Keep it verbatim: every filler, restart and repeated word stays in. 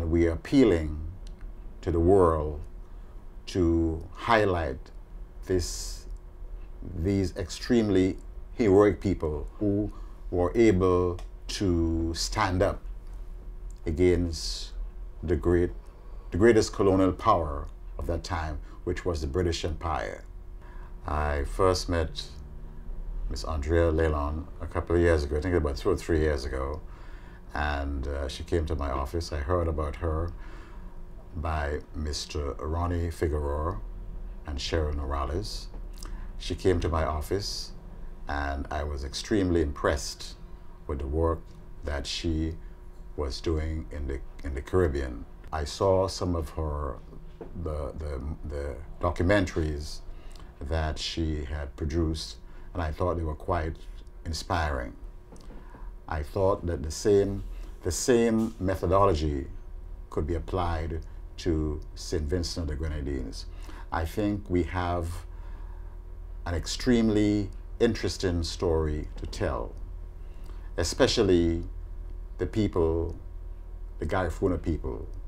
we are appealing to the world to highlight this, these extremely heroic people who were able to stand up against the great, the greatest colonial power of that time, which was the British Empire. I first met Miss Andrea Leland a couple of years ago, I think about two or three years ago, and uh, she came to my office. I heard about her by Mister Ronnie Figueroa and Cheryl Morales. She came to my office, and I was extremely impressed with the work that she was doing in the in the Caribbean. I saw some of her the the, the documentaries that she had produced, and I thought they were quite inspiring. I thought that the same the same methodology could be applied to Saint Vincent of the Grenadines. I think we have an extremely interesting story to tell, especially the people, the Garifuna people,